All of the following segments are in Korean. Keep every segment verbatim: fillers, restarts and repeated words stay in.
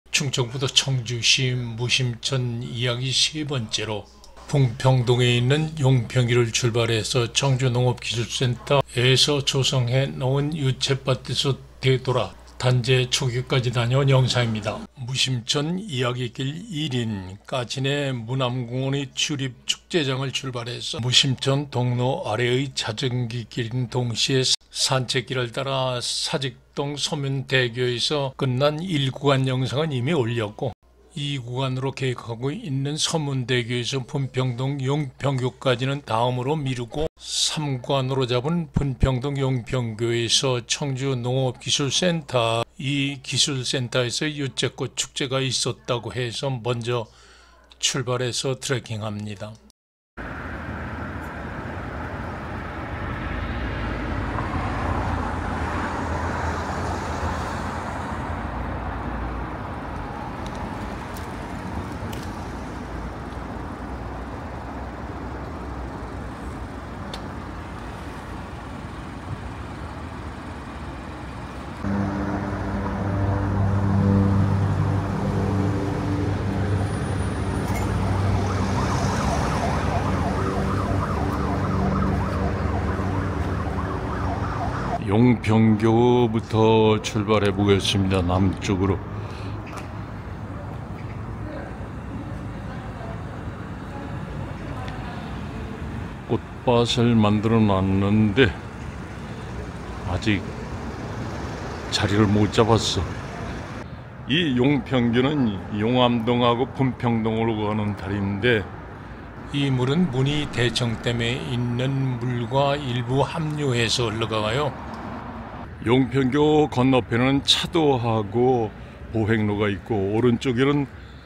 충청북도 청주시 무심천 이야기 세 번째로 풍평동에 있는 용평기를 출발해서 청주농업기술센터에서 조성해 놓은 유채밭에서 되돌아 단제 초기까지 다녀온 영상입니다. 무심천 이야기길 일 인 까진의 무남공원의 출입 축제장을 출발해서 무심천 동로 아래의 자전기 길인 동시에 산책길을 따라 사직동 서문대교에서 끝난 일 구간 영상은 이미 올렸고, 이 구간으로 계획하고 있는 서문대교에서 분평동 용평교까지는 다음으로 미루고, 삼 구간으로 잡은 분평동 용평교에서 청주농업기술센터, 이 기술센터에서 유채꽃 축제가 있었다고 해서 먼저 출발해서 트레킹합니다. 용평교부터 출발해 보겠습니다. 남쪽으로. 꽃밭을 만들어 놨는데 아직 자리를 못 잡았어. 이 용평교는 용암동하고 분평동으로 가는 다리인데, 이 물은 문이 대청댐에 있는 물과 일부 합류해서 흘러가요. 용평교 건너편은 차도하고 보행로가 있고, 오른쪽에는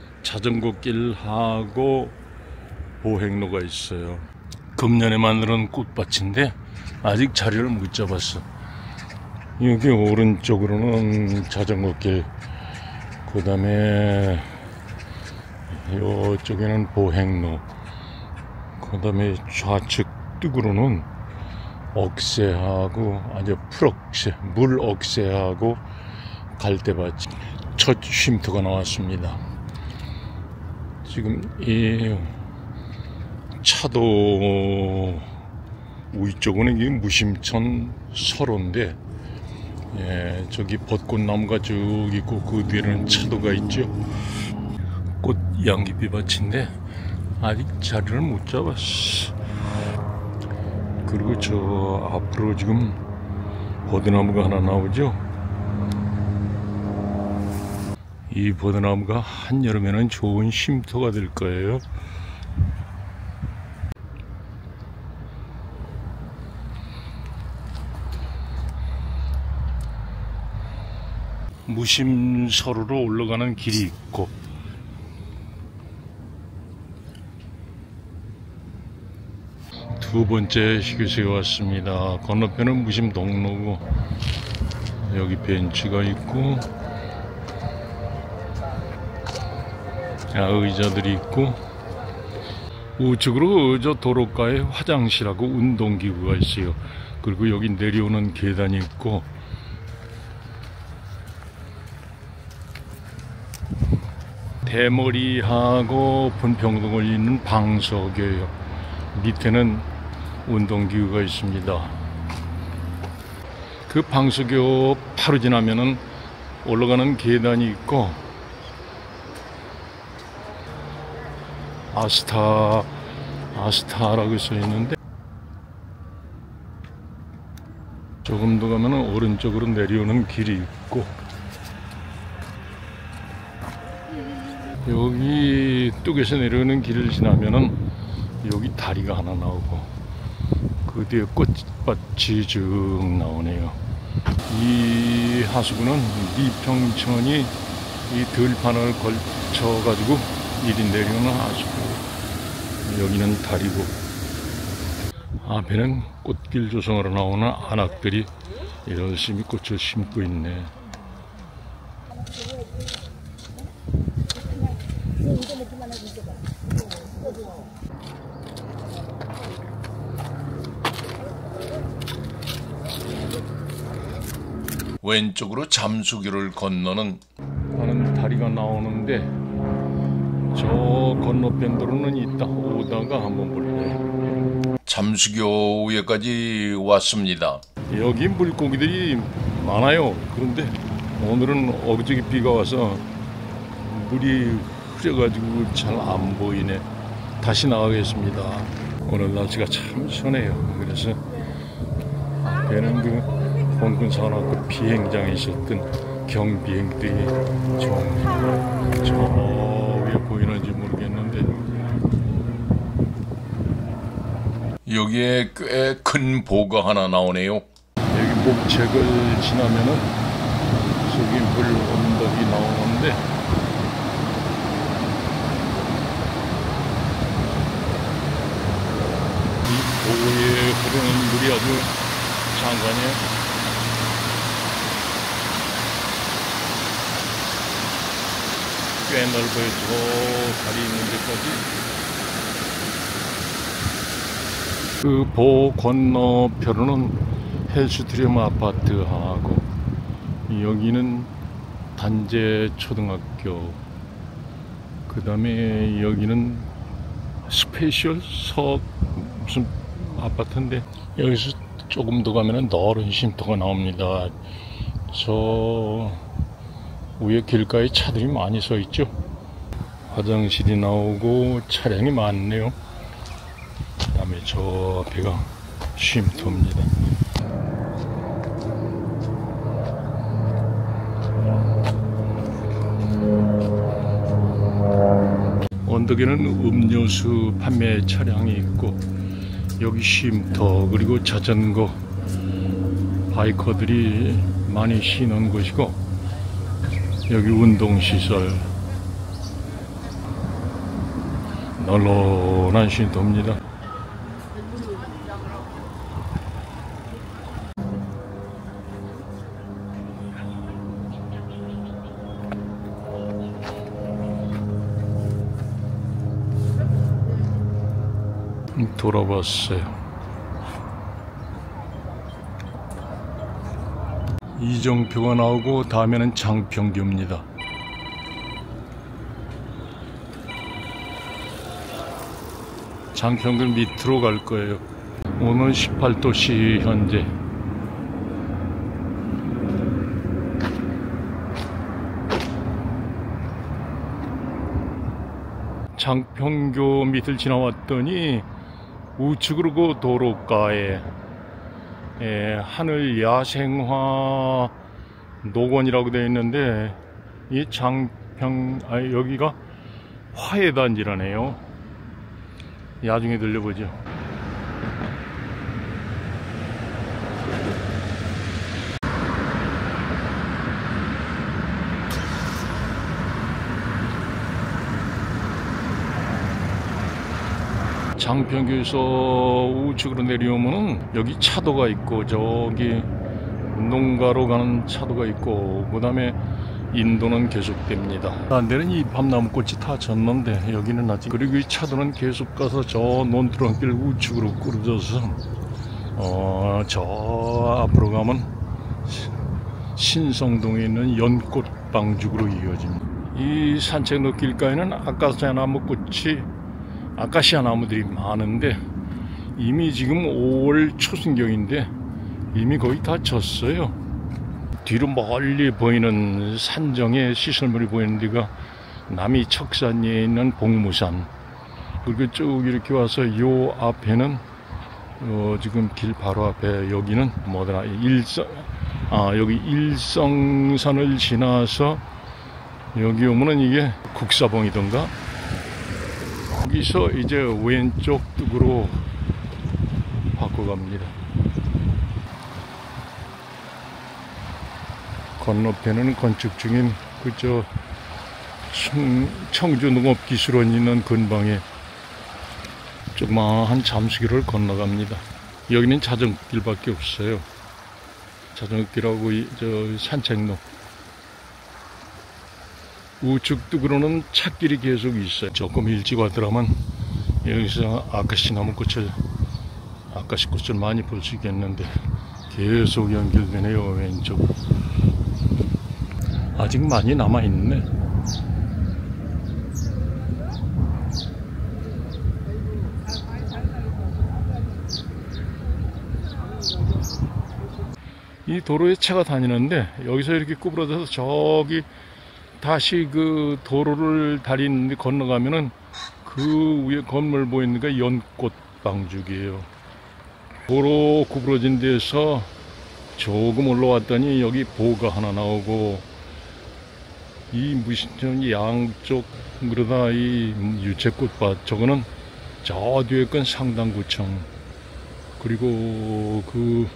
자전거길하고 보행로가 있어요. 금년에 만드는 꽃밭인데 아직 자리를 못 잡았어. 여기 오른쪽으로는 자전거길, 그 다음에 이쪽에는 보행로, 그 다음에 좌측 뚝으로는 억새하고 아주 풀억새, 물 억새하고 갈대밭 첫 쉼터가 나왔습니다. 지금 이 차도 위쪽은 이게 무심천 서로인데, 예, 저기 벚꽃나무가 쭉 있고 그 뒤에는 차도가 있죠. 꽃 양귀비밭인데 아직 자리를 못 잡았어. 그리고 저 앞으로 지금 버드나무가 하나 나오죠. 이 버드나무가 한여름에는 좋은 쉼터가 될 거예요. 무심서로로 올라가는 길이 있고, 두 번째 휴게소에 왔습니다. 건너편은 무심동로고, 여기 벤치가 있고, 의자들이 있고, 우측으로 저 도로가에 화장실하고 운동기구가 있어요. 그리고 여기 내려오는 계단이 있고, 대머리하고 분평동을 잇는 방석이에요. 밑에는 운동기구가 있습니다. 그 방석교 바로 지나면은 올라가는 계단이 있고, 아스타 아스타라고 써 있는데, 조금 더 가면은 오른쪽으로 내려오는 길이 있고, 여기 뚝에서 내려오는 길을 지나면은 여기 다리가 하나 나오고, 그 뒤에 꽃밭이 쭉 나오네요. 이 하수구는 미평천이 이 들판을 걸쳐 가지고 이리 내려오는 하수구. 여기는 다리고, 앞에는 꽃길 조성하러 나오는 안악들이 열심히 꽃을 심고 있네. 왼쪽으로 잠수교를 건너는 가는 다리가 비가 나오는데 저 건너편 도로는 이따 오다가 한번 볼래요. 잠수교에까지 왔습니다. 여기 물고기들이 많아요. 그런데 오늘은 어저께 비가 와서 물이 흐려가지고 잘 안 보이네. 다시 나가겠습니다. 오늘 날씨가 참 시원해요. 그래서 앞에는 그 홍군산악구 비행장에 있었던 경비행들이 좀 저 위에 보이는지 모르겠는데 여기에 꽤 큰 보가 하나 나오네요. 여기 목책을 지나면은 저기 물 언덕이 나오는데 이 보에 흐르는 물이 아주 장관이에요. 꽤 넓어요. 저 다리 있는 데까지. 그 보 건너편으로는 헬스트리움 아파트하고 여기는 단재 초등학교, 그 다음에 여기는 스페셜 서 무슨 아파트인데 여기서 조금 더 가면은 너른 쉼터가 나옵니다. 저 위에 길가에 차들이 많이 서 있죠. 화장실이 나오고 차량이 많네요. 그 다음에 저 앞에가 쉼터입니다. 언덕에는 음료수 판매 차량이 있고 여기 쉼터 그리고 자전거 바이커들이 많이 쉬는 곳이고 여기 운동시설 널널한 쉼터입니다. 돌아봤어요. 이정표가 나오고 다음에는 장평교입니다. 장평교 밑으로 갈 거예요. 오늘 십팔 도씨 현재. 장평교 밑을 지나왔더니 우측으로 그 도로가에 예, 하늘 야생화 녹원이라고 되어 있는데 이 장평 아 여기가 화훼단지라네요. 나중에 들려보죠. 장평교에서 우측으로 내려오면은 여기 차도가 있고 저기 농가로 가는 차도가 있고 그 다음에 인도는 계속됩니다. 딴 데는 이 밤나무꽃이 다 졌는데 여기는 아직. 그리고 이 차도는 계속 가서 저 논두렁길 우측으로 꾸려져서 어, 저 앞으로 가면 신성동에 있는 연꽃방죽으로 이어집니다. 이 산책로 길가에는 아카시아 나무꽃이 아카시아 나무들이 많은데 이미 지금 오월 초순경인데 이미 거의 다 졌어요. 뒤로 멀리 보이는 산정의 시설물이 보이는 데가 남이 척산리에 있는 복무산, 그리고 쭉 이렇게 와서 요 앞에는 어 지금 길 바로 앞에 여기는 뭐더라 일성 아 여기 일성산을 지나서 여기 오면은 이게 국사봉이던가. 여기서 이제 왼쪽 뚝으로 바꿔갑니다. 건너편에는 건축 중인 그저 청주농업기술원 있는 근방에 조그마한 잠수기를 건너갑니다. 여기는 자전거길밖에 없어요. 자전거길하고 이, 저 산책로. 우측 뚝으로는 찻길이 계속 있어요. 조금 일찍 왔더라면 여기서 아카시 나무꽃을 아카시 꽃을 많이 볼 수 있겠는데 계속 연결되네요. 왼쪽 아직 많이 남아있네. 이 도로에 차가 다니는데 여기서 이렇게 구부러져서 저기 다시 그 도로를 다리는데 건너가면은 그 위에 건물 보이는 게 연꽃 방죽이에요. 도로 구부러진 데서 조금 올라왔더니 여기 보가 하나 나오고, 이 무신천 양쪽 그러다 이 유채꽃밭, 저거는 저 뒤에 건 상당구청, 그리고 그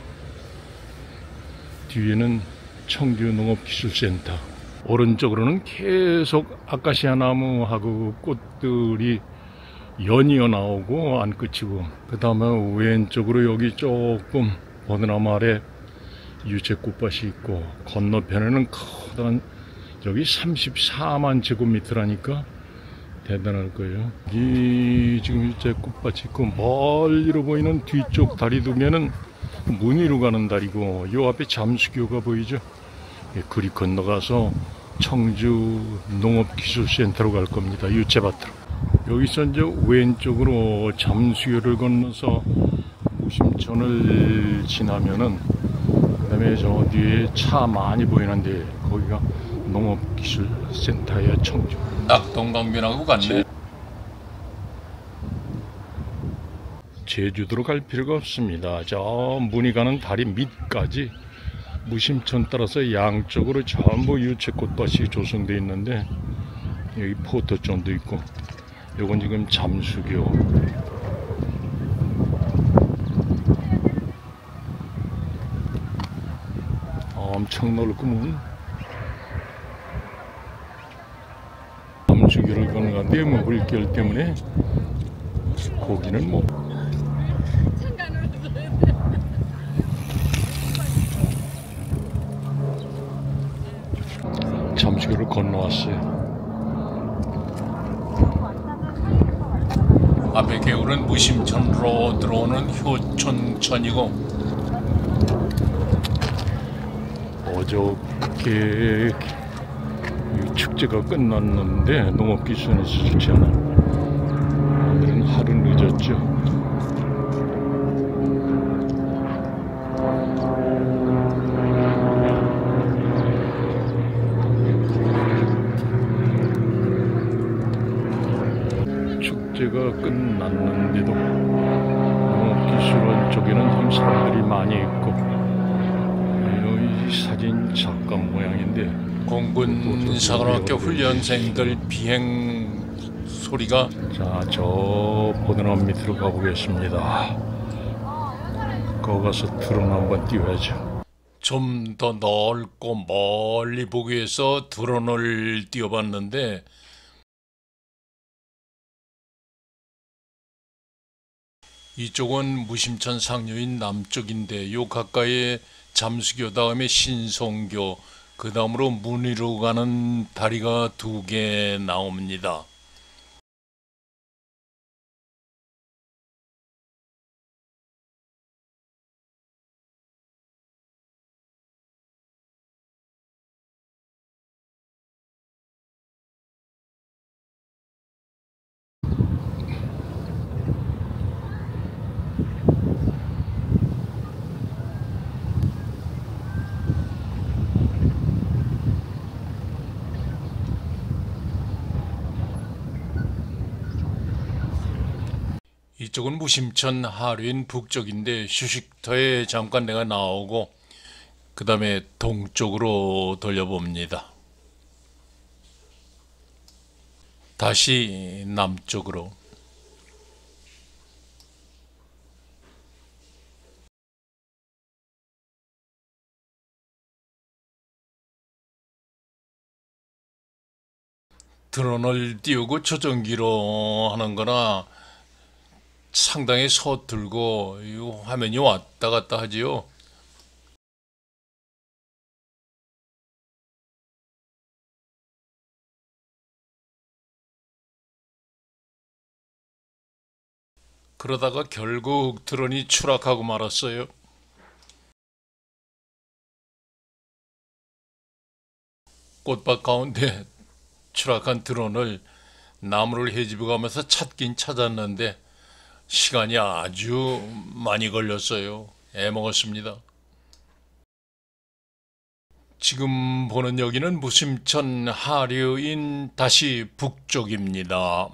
뒤에는 청주농업기술센터. 오른쪽으로는 계속 아카시아 나무하고 꽃들이 연이어 나오고 안 끝이고, 그 다음에 왼쪽으로 여기 조금 버드나무 아래 유채꽃밭이 있고, 건너편에는 커다란, 여기 삼십사만 제곱미터라니까 대단할 거예요. 이 지금 유채꽃밭이 있고, 멀리로 보이는 뒤쪽 다리 두면은 문의로 가는 다리고, 요 앞에 잠수교가 보이죠. 그리 건너가서 청주 농업기술센터로 갈 겁니다. 유채밭으로. 여기서 이제 왼쪽으로 잠수교를 건너서 무심천을 지나면은, 그 다음에 저 뒤에 차 많이 보이는데 거기가 농업기술센터야, 청주. 딱 동강변하고 같네. 제주도로 갈 필요가 없습니다. 저 문이 가는 다리 밑까지 무심천 따라서 양쪽으로 전부 유채꽃밭이 조성되어 있는데, 여기 포토존도 있고, 요건 지금 잠수교. 엄청 넓구먼. 잠수교를 건너가는데 뭐 물결 때문에 고기는 뭐 잠수교를 건너왔어요. 앞에 개울은 무심천으로 들어오는 효촌천이고, 어저께 축제가 끝났는데 농업기술센터에서 좋지 않아. 오늘은 하루 늦었죠. 축제가 끝났는데도 농업기술원 쪽에는 좀 사람들이 많이 있고, 이 사진 작가 모양인데, 공군사관학교 훈련생들 비행 소리가. 자, 저 보드나무 밑으로 가보겠습니다. 거기 가서 드론 한번 띄워야죠. 좀 더 넓고 멀리 보기 위해서 드론을 띄워봤는데, 이쪽은 무심천 상류인 남쪽인데, 요 가까이에 잠수교 다음에 신송교, 그 다음으로 문의로 가는 다리가 두 개 나옵니다. 이쪽은 무심천 하류인 북쪽인데, 휴식터에 잠깐 내가 나오고 그 다음에 동쪽으로 돌려봅니다. 다시 남쪽으로. 드론을 띄우고 조정기로 하는 거나 상당히 서툴고 이 화면이 왔다 갔다 하지요. 그러다가 결국 드론이 추락하고 말았어요. 꽃밭 가운데 추락한 드론을 나무를 헤집어 가면서 찾긴 찾았는데 시간이 아주 많이 걸렸어요. 애먹었습니다. 지금 보는 여기는 무심천 하류인 다시 북쪽입니다.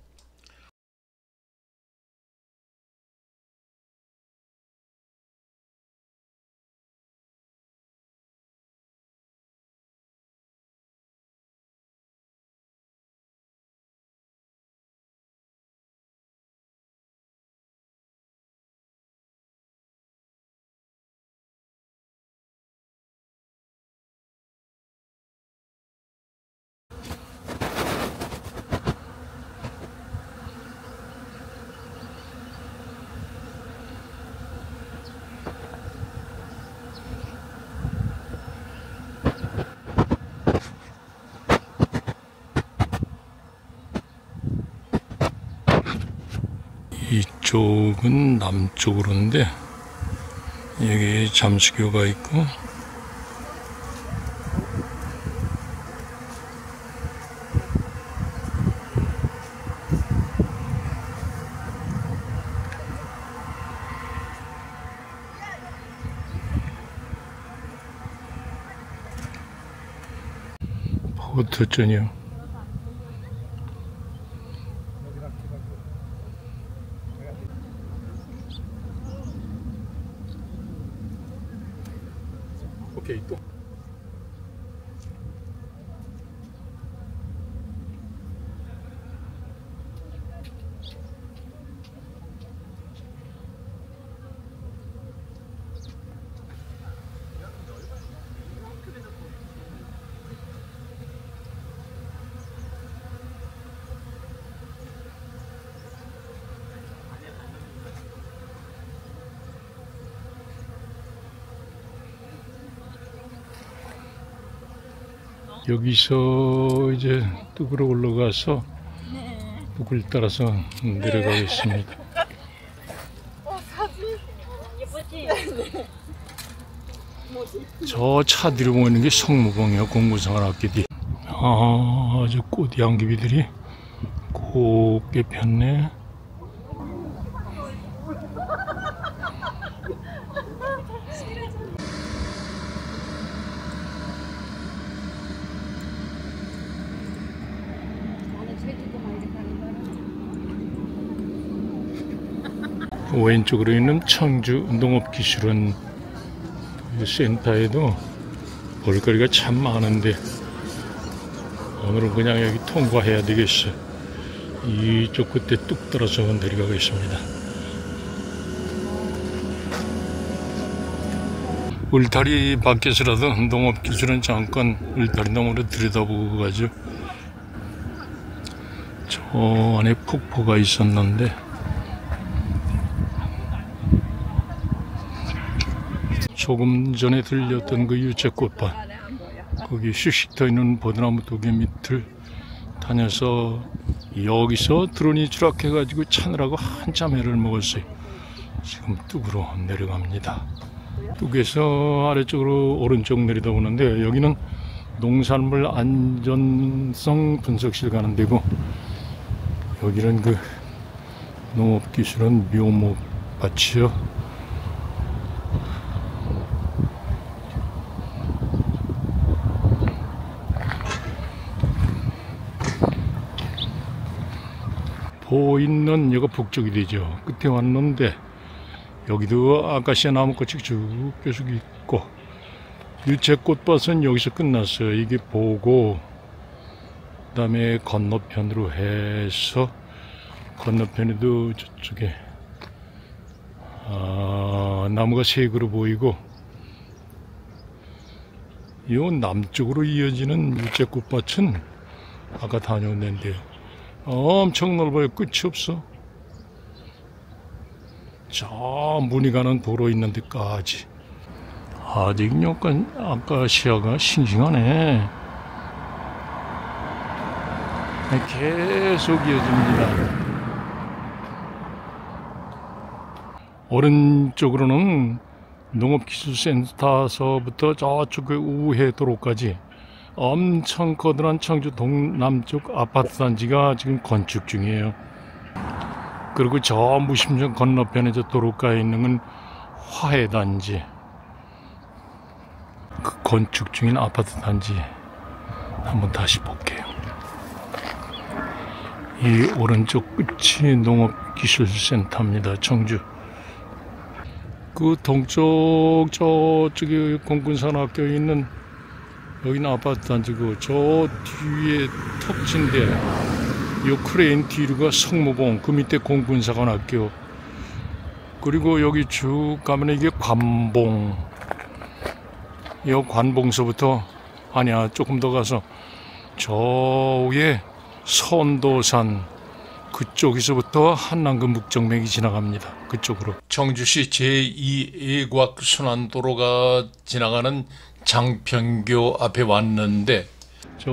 이쪽은 남쪽으로인데 여기 잠수교가 있고 포트전이요. 오케이 또. 여기서 이제 뚝으로 올라가서 북을 따라서 내려가겠습니다. 저 차 뒤로 보이는 게 성무봉이야. 공부생활학교 뒤. 아, 아주 꽃향기비들이 곱게 폈네. 왼쪽으로 있는 청주 농업기술원 센터에도 볼거리가 참 많은데 오늘은 그냥 여기 통과해야 되겠어. 이쪽 끝에 뚝 떨어져 내려가겠습니다. 울타리 밖에서라도 농업기술원 잠깐 울타리 너머로 들여다보고 가죠. 저 안에 폭포가 있었는데 조금 전에 들렸던 그 유채꽃밭, 거기 슈식터 있는 버드나무 도개 밑을 다녀서 여기서 드론이 추락해가지고 차느라고 한참 애를 먹었어요. 지금 뚝으로 내려갑니다. 뚝에서 아래쪽으로 오른쪽 내려다보는데 여기는 농산물 안전성 분석실 가는 데고 여기는 그 농업기술원 묘목밭이요. 보이는 여가 북쪽이 되죠. 끝에 왔는데 여기도 아카시아 나무꽃이 쭉 계속 있고 유채꽃밭은 여기서 끝났어요. 이게 보고 그 다음에 건너편으로 해서 건너편에도 저쪽에 아, 나무가 세 그루 보이고 이 남쪽으로 이어지는 유채꽃밭은 아까 다녀왔는데 엄청 넓어요. 끝이 없어. 저 문이 가는 도로 있는 데까지. 아직 약간 아카시아가 싱싱하네. 계속 이어집니다. 오른쪽으로는 농업기술센터서부터 저쪽 그 우회 도로까지 엄청 커다란 청주 동남쪽 아파트 단지가 지금 건축 중이에요. 그리고 저 무심천 건너편에 저 도로가에 있는 건 화해 단지. 그 건축 중인 아파트 단지 한번 다시 볼게요. 이 오른쪽 끝이 농업기술센터입니다. 청주. 그 동쪽 저쪽에 공군산학교에 있는 여기는 아파트 단지고, 저 뒤에 턱진데 요 크레인 뒤로가 성모봉, 그 밑에 공군사관학교, 그리고 여기 쭉 가면 이게 관봉. 이 관봉서부터, 아니야, 조금 더 가서 저 위에 선도산, 그쪽에서부터 한남급 묵정맥이 지나갑니다. 그쪽으로. 청주시 제이 애곽순환도로가 지나가는 장평교 앞에 왔는데, 저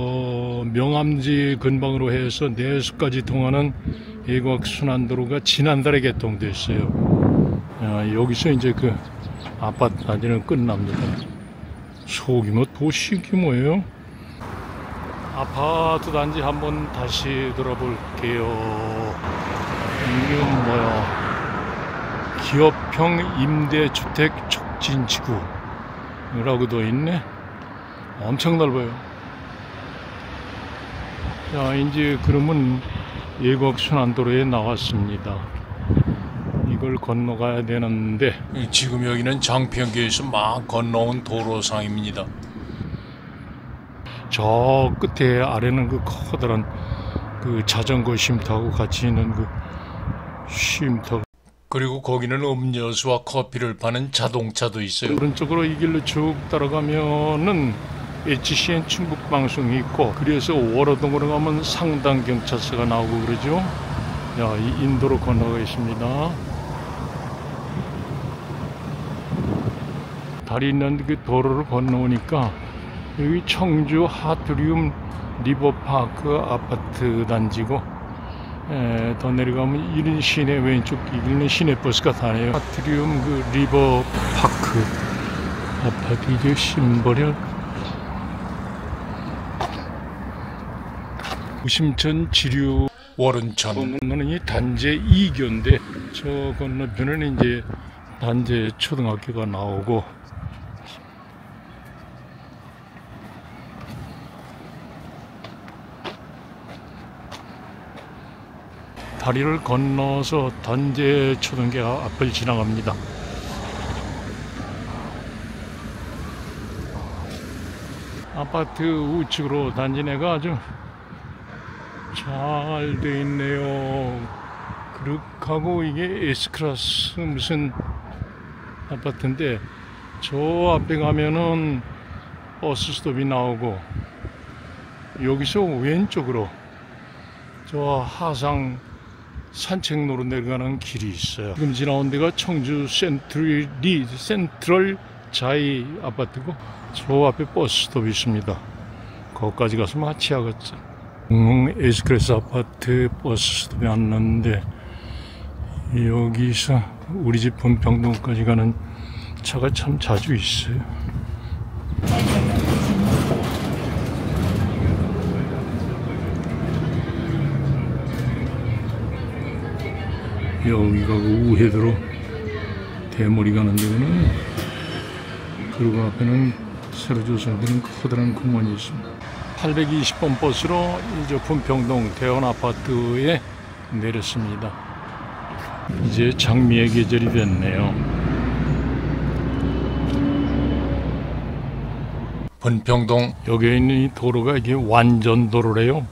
명암지 근방으로 해서 내수까지 통하는 애곽순환도로가 지난달에 개통됐어요. 아, 여기서 이제 그 아파트 단지는 끝납니다. 소규모 도시 규모예요. 아파트 단지 한번 다시 돌아볼게요. 이건 뭐야? 기업형 임대주택 촉진지구라고 돼 있네. 엄청 넓어요. 자, 이제 그러면 애곽순환도로에 나왔습니다. 이걸 건너가야 되는데, 지금 여기는 장평교에서 막 건너온 도로상입니다. 저 끝에 아래는 그 커다란 그 자전거 쉼터하고 같이 있는 그 쉼터, 그리고 거기는 음료수와 커피를 파는 자동차도 있어요. 오른쪽으로 이 길로 쭉 따라가면은 에이치씨엔 충북방송이 있고, 그래서 월호동으로 가면 상당경찰서가 나오고 그러죠. 야, 이 인도로 건너가 있습니다. 다리 있는 그 도로를 건너오니까 여기 청주 하트리움 리버파크 아파트 단지고, 에, 더 내려가면 이런 시내 왼쪽 이기는 시내버스가 다녀요. 하트리움 그 리버파크 아파트, 이게 심벌이 무심천 지류 월운천. 건너는 이 단제 이 교인데, 저 건너편은 이제 단제 초등학교가 나오고, 다리를 건너서 단제 초등교 앞을 지나갑니다. 아파트 우측으로 단지 내가 아주 잘 돼 있네요. 그렇하고 이게 S클래스 무슨 아파트인데, 저 앞에 가면은 버스 스톱이 나오고, 여기서 왼쪽으로 저 하상 산책로로 내려가는 길이 있어요. 지금 지나온 데가 청주 센트럴리 센트럴 자이 아파트고, 저 앞에 버스 스톱이 있습니다. 거기까지 가서 마치하겠죠. 음, S클래스 아파트 버스 스톱이 왔는데, 여기서 우리 집 본평동까지 가는 차가 참 자주 있어요. 여기가 그 우회도로 대머리 가는 데는, 그리고 앞에는 새로 조성되는 커다란 공원이 있습니다. 팔백이십 번 버스로 이제 분평동 대원 아파트에 내렸습니다. 이제 장미의 계절이 됐네요. 분평동. 여기에 있는 이 도로가 이게 완전 도로래요.